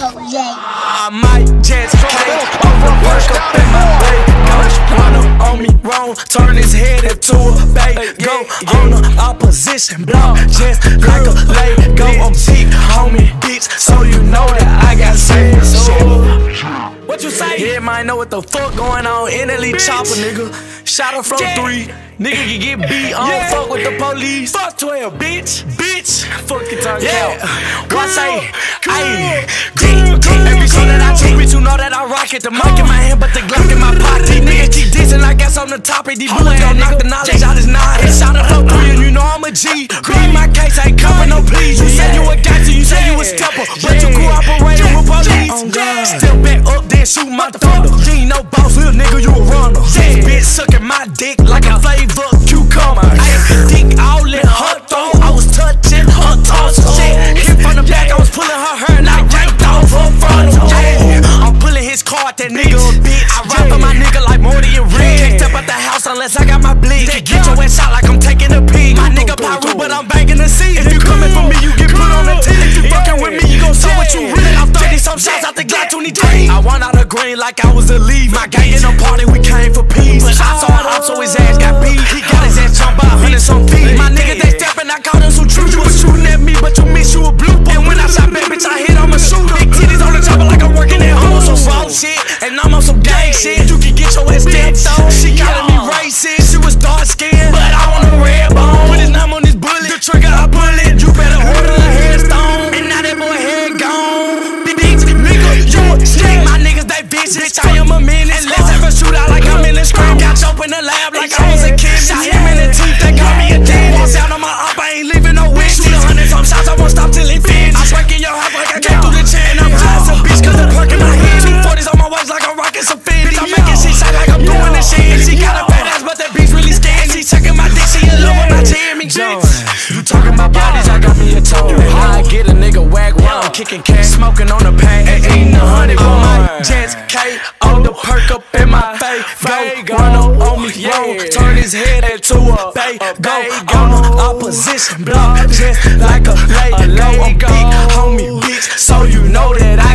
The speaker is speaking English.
I might just came over, work up in my way. Run up on me wrong, turn his head into a bay. Go on the opposition block, just like a Lego. I'm peak, homie, bitch, so you know that I got sense. What you say? Yeah, might know what the fuck going on. Italy chopper, nigga. Shotta from 3. Nigga can get beat. I don't fuck with the police. Fuck 12, bitch. Bitch. Fuck you talking about. What say? Ayy. Every song that I take, bitch, you know that I rock it. The mic in my hand, but the Glock in my pocket. These niggas keep dissing like gas on the top of these bullets. Don't knock the knowledge out his nine. It's Shotta from 3, and you know I'm a G. Beat my case, I ain't cover no please. You said you a gangster, you said you a stepper, but you cooperated with police. Step back up, then shoot my thunder. You ain't no boss, little nigga, you a runner. This bitch sucking my dick like a flavor cucumber. I ain't dick all in her throat. I was touching her toes. Shit, hit from the back, I was pulling her hair and I yanked off her front. I'm pulling his car at that nigga a bitch. I ride for my nigga like Morty and Rick. Can't step out the house unless I got my blick. Get your ass shot like I'm taking a pee. My nigga Pyro, but I'm banging the seat. If you coming for me, you get put on the tee. If you fucking with me, you gon' see what you really. I'm 30 some shots out the Glock 23. I won out of green like I was a lead. My gang in a party, we came for peace. But I saw it up, so his ass got beat. He got his ass jumped by 100 some feet. My nigga, they stepping, I caught him some truth. You was shooting at me, but you missed, you a blooper. And when I shot back, bitch, I hit, I'm a shooter. Big titties on the chopper like I'm working at home. I'm on some raw shit, and I'm on some gang shit. You can get your ass stepped on. She calling me racist. She was dark skinned, but I want a red bone. Put his name on this bullet, the trigger I pull it. You better order a headstone. And now that boy head gone. Bitch, nigga, you a stick. My niggas, they vicious. Bitch, I am a menace. Let's have a shootout like I'm in the screen. Got you up in the lab like I was a kid. Shot him in the teeth, they call me a demon. Walks out on my up, I ain't leaving no wish. Shoot 100 some shots, I won't stop till it finished. I break in your house like I came through the chain. I'm high as a bitch cause I'm perking my head. 240s on my waist like I'm rocking some Fendi. I'm making shit shine like I'm doing this shit. And she got a fat ass, but that bitch really scared. She sucking my dick, she in love with my Jimmy. You talking about bodies, I got me a toe. How I get a nigga whack while I'm kicking cash. Smoking on the pain, ain't eating 100 on my jets. K on the perk up in my face. Go run up on me, wrong. Turn his head into a bay. Go on the opposition block, just like a Lego. I'm big, homie, bitch, so you know that I